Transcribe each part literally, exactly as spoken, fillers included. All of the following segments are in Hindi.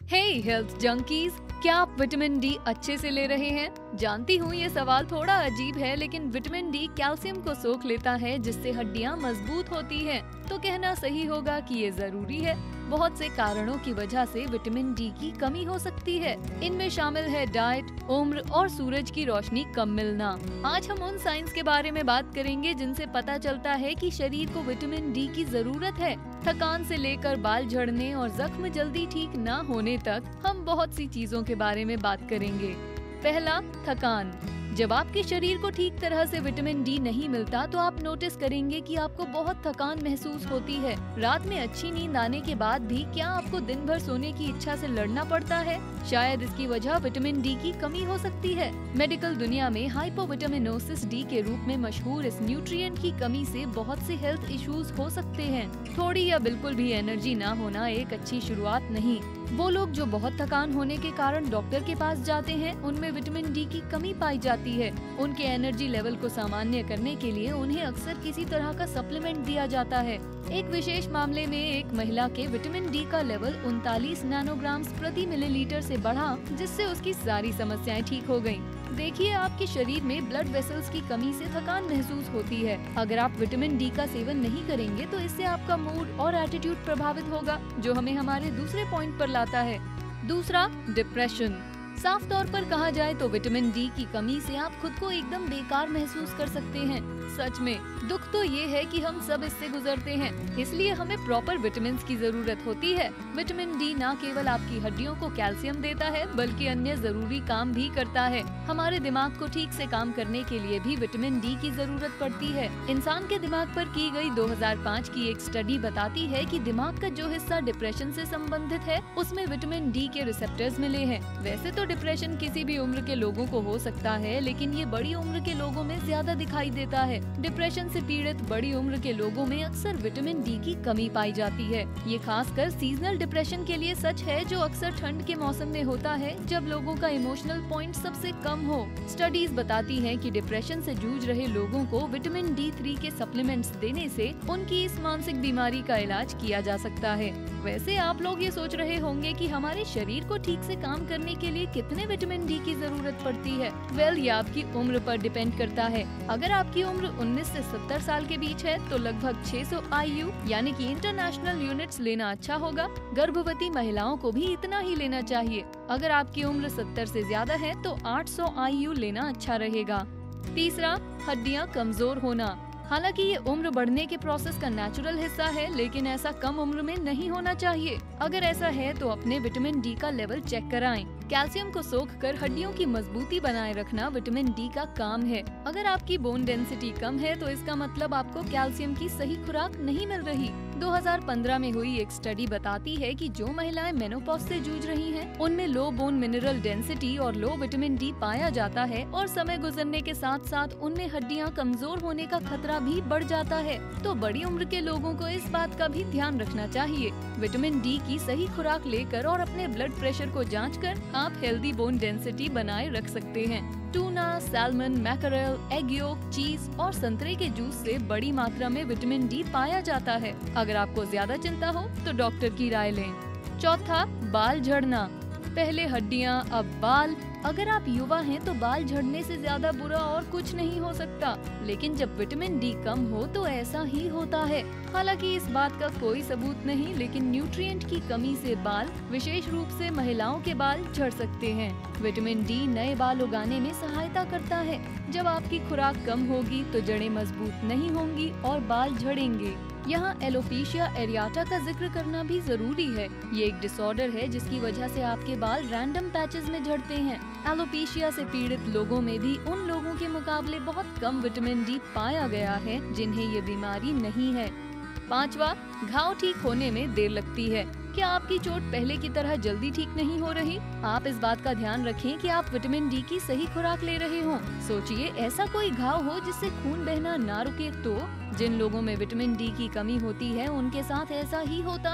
हे हेल्थ जंकीज, क्या आप विटामिन डी अच्छे से ले रहे हैं? जानती हूँ ये सवाल थोड़ा अजीब है, लेकिन विटामिन डी कैल्शियम को सोख लेता है जिससे हड्डियाँ मजबूत होती हैं। तो कहना सही होगा कि ये जरूरी है। बहुत से कारणों की वजह से विटामिन डी की कमी हो सकती है। इनमें शामिल है डाइट, उम्र और सूरज की रोशनी कम मिलना। आज हम उन साइंस के बारे में बात करेंगे जिनसे पता चलता है कि शरीर को विटामिन डी की जरूरत है। थकान से लेकर बाल झड़ने और जख्म जल्दी ठीक न होने तक हम बहुत सी चीजों के बारे में बात करेंगे। पहला, थकान। जब आपके शरीर को ठीक तरह से विटामिन डी नहीं मिलता तो आप नोटिस करेंगे कि आपको बहुत थकान महसूस होती है। रात में अच्छी नींद आने के बाद भी क्या आपको दिन भर सोने की इच्छा से लड़ना पड़ता है? शायद इसकी वजह विटामिन डी की कमी हो सकती है। मेडिकल दुनिया में हाइपोविटामिनोसिस डी के रूप में मशहूर इस न्यूट्रिएंट की कमी से बहुत से हेल्थ इश्यूज हो सकते हैं। थोड़ी या बिल्कुल भी एनर्जी ना होना एक अच्छी शुरुआत नहीं। वो लोग जो बहुत थकान होने के कारण डॉक्टर के पास जाते हैं, उनमें विटामिन डी की कमी पाई जाती है। उनके एनर्जी लेवल को सामान्य करने के लिए उन्हें अक्सर किसी तरह का सप्लीमेंट दिया जाता है। एक विशेष मामले में एक महिला के विटामिन डी का लेवल उनतालीस नैनोग्राम प्रति मिलीलीटर से बढ़ा, जिससे उसकी सारी समस्याएं ठीक हो गयी। देखिए, आपके शरीर में ब्लड वेसल्स की कमी से थकान महसूस होती है। अगर आप विटामिन डी का सेवन नहीं करेंगे तो इससे आपका मूड और एटीट्यूड प्रभावित होगा, जो हमें हमारे दूसरे पॉइंट पर लाता है। दूसरा, डिप्रेशन। साफ तौर पर कहा जाए तो विटामिन डी की कमी से आप खुद को एकदम बेकार महसूस कर सकते हैं। सच में दुख तो ये है कि हम सब इससे गुजरते हैं, इसलिए हमें प्रॉपर विटामिन की जरूरत होती है। विटामिन डी न केवल आपकी हड्डियों को कैल्शियम देता है, बल्कि अन्य जरूरी काम भी करता है। हमारे दिमाग को ठीक से काम करने के लिए भी विटामिन डी की जरूरत पड़ती है। इंसान के दिमाग पर की गई दो हज़ार पाँच की एक स्टडी बताती है कि दिमाग का जो हिस्सा डिप्रेशन से संबंधित है, उसमें विटामिन डी के रिसेप्टर्स मिले हैं। वैसे तो डिप्रेशन किसी भी उम्र के लोगों को हो सकता है, लेकिन ये बड़ी उम्र के लोगों में ज्यादा दिखाई देता है। डिप्रेशन से पीड़ित बड़ी उम्र के लोगों में अक्सर विटामिन डी की कमी पाई जाती है। ये खासकर सीजनल डिप्रेशन के लिए सच है, जो अक्सर ठंड के मौसम में होता है, जब लोगों का इमोशनल पॉइंट सबसे कम हो। स्टडीज बताती हैं कि डिप्रेशन से जूझ रहे लोगों को विटामिन डी थ्री के सप्लीमेंट्स देने से उनकी इस मानसिक बीमारी का इलाज किया जा सकता है। वैसे आप लोग ये सोच रहे होंगे कि हमारे शरीर को ठीक से काम करने के लिए कितने विटामिन डी की जरूरत पड़ती है। वेल, ये आपकी उम्र पर डिपेंड करता है। अगर आपकी उम्र उन्नीस से सत्तर साल के बीच है तो लगभग छह सौ आई यू यानी कि इंटरनेशनल यूनिट्स लेना अच्छा होगा। गर्भवती महिलाओं को भी इतना ही लेना चाहिए। अगर आपकी उम्र सत्तर से ज्यादा है तो आठ सौ आई यू लेना अच्छा रहेगा। तीसरा, हड्डियां कमजोर होना। हालांकि ये उम्र बढ़ने के प्रोसेस का नेचुरल हिस्सा है, लेकिन ऐसा कम उम्र में नहीं होना चाहिए। अगर ऐसा है तो अपने विटामिन डी का लेवल चेक कराएं। कैल्शियम को सोख कर हड्डियों की मजबूती बनाए रखना विटामिन डी का काम है। अगर आपकी बोन डेंसिटी कम है तो इसका मतलब आपको कैल्शियम की सही खुराक नहीं मिल रही। दो हज़ार पंद्रह में हुई एक स्टडी बताती है कि जो महिलाएं मेनोपॉज से जूझ रही हैं, उनमें लो बोन मिनरल डेंसिटी और लो विटामिन डी पाया जाता है, और समय गुजरने के साथ साथ उनमें हड्डियां कमजोर होने का खतरा भी बढ़ जाता है। तो बड़ी उम्र के लोगों को इस बात का भी ध्यान रखना चाहिए। विटामिन डी की सही खुराक लेकर और अपने ब्लड प्रेशर को जाँच कर आप हेल्दी बोन डेंसिटी बनाए रख सकते हैं। Tuna, salmon, mackerel, egg yolk, cheese और संतरे के जूस से बड़ी मात्रा में विटामिन डी पाया जाता है। अगर आपको ज्यादा चिंता हो तो डॉक्टर की राय लें। चौथा, बाल झड़ना। पहले हड्डियां, अब बाल। अगर आप युवा हैं तो बाल झड़ने से ज्यादा बुरा और कुछ नहीं हो सकता, लेकिन जब विटामिन डी कम हो तो ऐसा ही होता है। हालांकि इस बात का कोई सबूत नहीं, लेकिन न्यूट्रिएंट की कमी से बाल, विशेष रूप से महिलाओं के बाल, झड़ सकते हैं। विटामिन डी नए बाल उगाने में सहायता करता है। जब आपकी खुराक कम होगी तो जड़ें मजबूत नहीं होंगी और बाल झड़ेंगे। यहाँ एलोपेशिया एरियाटा का जिक्र करना भी जरूरी है। ये एक डिसऑर्डर है जिसकी वजह से आपके बाल रैंडम पैचेस में झड़ते हैं। एलोपेशिया से पीड़ित लोगों में भी उन लोगों के मुकाबले बहुत कम विटामिन डी पाया गया है जिन्हें ये बीमारी नहीं है। पांचवा, घाव ठीक होने में देर लगती है। क्या आपकी चोट पहले की तरह जल्दी ठीक नहीं हो रही? आप इस बात का ध्यान रखें कि आप विटामिन डी की सही खुराक ले रहे हों। सोचिए, ऐसा कोई घाव हो जिससे खून बहना ना रुके तो? जिन लोगों में विटामिन डी की कमी होती है उनके साथ ऐसा ही होता है।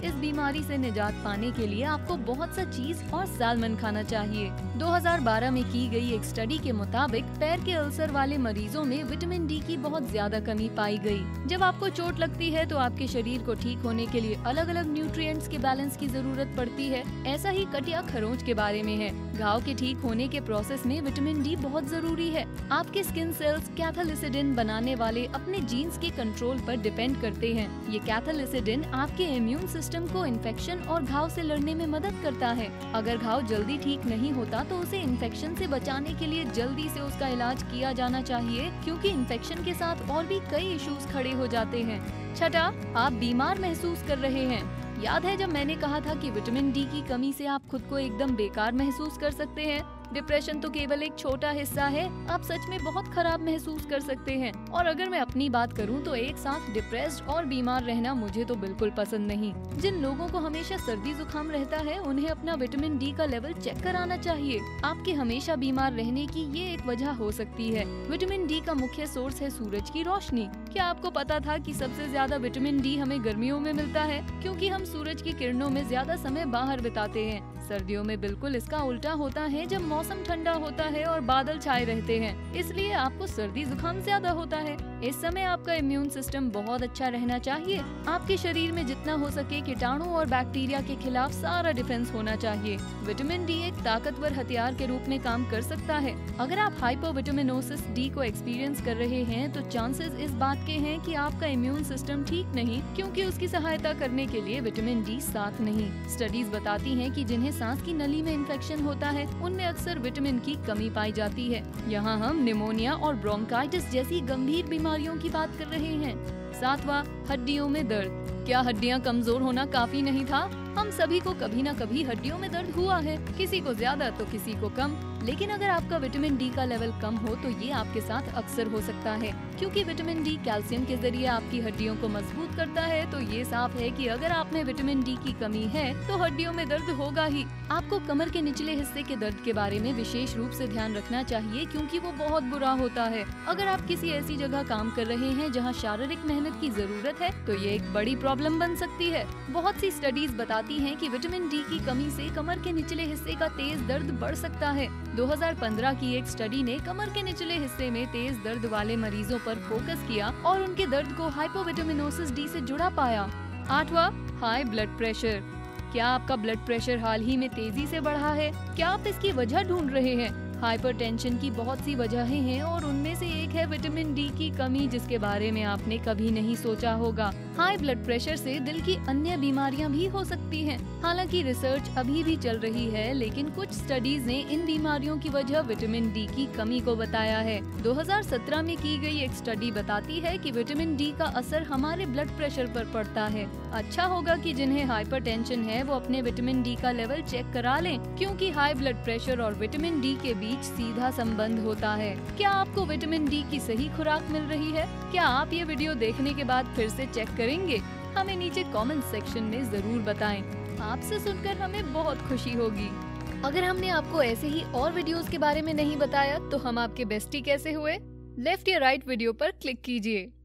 इस बीमारी से निजात पाने के लिए आपको बहुत सा चीज और सालमन खाना चाहिए। दो हज़ार बारह में की गई एक स्टडी के मुताबिक पैर के अल्सर वाले मरीजों में विटामिन डी की बहुत ज्यादा कमी पाई गई। जब आपको चोट लगती है तो आपके शरीर को ठीक होने के लिए अलग अलग न्यूट्रिएंट्स के बैलेंस की जरूरत पड़ती है। ऐसा ही कटिया खरोंच के बारे में है। घाव के ठीक होने के प्रोसेस में विटामिन डी बहुत जरूरी है। आपके स्किन सेल्स कैथालिसिडिन बनाने वाले अपने जीन्स के कंट्रोल पर डिपेंड करते हैं। ये कैथालिसिडिन आपके इम्यून सिस्टम को इन्फेक्शन और घाव से लड़ने में मदद करता है। अगर घाव जल्दी ठीक नहीं होता तो उसे इन्फेक्शन से बचाने के लिए जल्दी से उसका इलाज किया जाना चाहिए, क्योंकि इन्फेक्शन के साथ और भी कई इश्यूज खड़े हो जाते हैं। छठा, आप बीमार महसूस कर रहे हैं। याद है जब मैंने कहा था कि विटामिन डी की कमी से आप खुद को एकदम बेकार महसूस कर सकते हैं। डिप्रेशन तो केवल एक छोटा हिस्सा है, आप सच में बहुत खराब महसूस कर सकते हैं। और अगर मैं अपनी बात करूं तो एक साथ डिप्रेस्ड और बीमार रहना मुझे तो बिल्कुल पसंद नहीं। जिन लोगों को हमेशा सर्दी जुकाम रहता है उन्हें अपना विटामिन डी का लेवल चेक कराना चाहिए। आपके हमेशा बीमार रहने की ये एक वजह हो सकती है। विटामिन डी का मुख्य सोर्स है सूरज की रोशनी। क्या आपको पता था कि सबसे ज्यादा विटामिन डी हमें गर्मियों में मिलता है, क्योंकि हम सूरज की किरणों में ज्यादा समय बाहर बिताते हैं। सर्दियों में बिल्कुल इसका उल्टा होता है, जब मौसम ठंडा होता है और बादल छाए रहते हैं, इसलिए आपको सर्दी जुकाम ज्यादा होता है। इस समय आपका इम्यून सिस्टम बहुत अच्छा रहना चाहिए। आपके शरीर में जितना हो सके कीटाणु और बैक्टीरिया के खिलाफ सारा डिफेंस होना चाहिए। विटामिन डी एक ताकतवर हथियार के रूप में काम कर सकता है। अगर आप हाइपोविटामिनोसिस डी को एक्सपीरियंस कर रहे हैं तो चांसेस इस बात के हैं कि आपका इम्यून सिस्टम ठीक नहीं, क्योंकि उसकी सहायता करने के लिए विटामिन डी साथ नहीं। स्टडीज बताती हैं कि जिन्हें सांस की नली में इन्फेक्शन होता है उनमें अक्सर विटामिन की कमी पाई जाती है। यहाँ हम निमोनिया और ब्रोंकाइटिस जैसी गंभीर बीमारियों की बात कर रहे हैं। सातवां, हड्डियों में दर्द। क्या हड्डियाँ कमजोर होना काफी नहीं था? हम सभी को कभी न कभी हड्डियों में दर्द हुआ है, किसी को ज्यादा तो किसी को कम। लेकिन अगर आपका विटामिन डी का लेवल कम हो तो ये आपके साथ अक्सर हो सकता है, क्योंकि विटामिन डी कैल्शियम के जरिए आपकी हड्डियों को मजबूत करता है। तो ये साफ है कि अगर आप में विटामिन डी की कमी है तो हड्डियों में दर्द होगा ही। आपको कमर के निचले हिस्से के दर्द के बारे में विशेष रूप से ध्यान रखना चाहिए, क्योंकि वो बहुत बुरा होता है। अगर आप किसी ऐसी जगह काम कर रहे हैं जहाँ शारीरिक मेहनत की जरूरत है तो ये एक बड़ी प्रॉब्लम बन सकती है। बहुत सी स्टडीज बताती हैं कि विटामिन डी की कमी से कमर के निचले हिस्से का तेज दर्द बढ़ सकता है। दो हज़ार पंद्रह की एक स्टडी ने कमर के निचले हिस्से में तेज दर्द वाले मरीजों पर फोकस किया और उनके दर्द को हाइपोविटामिनोसिस डी से जुड़ा पाया। आठवां, हाई ब्लड प्रेशर। क्या आपका ब्लड प्रेशर हाल ही में तेजी से बढ़ा है? क्या आप इसकी वजह ढूंढ रहे हैं? हाइपरटेंशन की बहुत सी वजहें हैं और उनमें से एक है विटामिन डी की कमी, जिसके बारे में आपने कभी नहीं सोचा होगा। हाई ब्लड प्रेशर से दिल की अन्य बीमारियां भी हो सकती हैं। हालांकि रिसर्च अभी भी चल रही है, लेकिन कुछ स्टडीज ने इन बीमारियों की वजह विटामिन डी की कमी को बताया है। दो हज़ार सत्रह में की गई एक स्टडी बताती है कि विटामिन डी का असर हमारे ब्लड प्रेशर पर पड़ता है। अच्छा होगा कि जिन्हें हाइपरटेंशन है वो अपने विटामिन डी का लेवल चेक करा लें, क्योंकि हाई ब्लड प्रेशर और विटामिन डी के बीच सीधा संबंध होता है। क्या आपको विटामिन डी की सही खुराक मिल रही है? क्या आप ये वीडियो देखने के बाद फिर से चेक करेंगे? हमें नीचे कमेंट सेक्शन में जरूर बताएं। आपसे सुनकर हमें बहुत खुशी होगी। अगर हमने आपको ऐसे ही और वीडियोस के बारे में नहीं बताया तो हम आपके बेस्टी कैसे हुए? लेफ्ट या राइट वीडियो पर क्लिक कीजिए।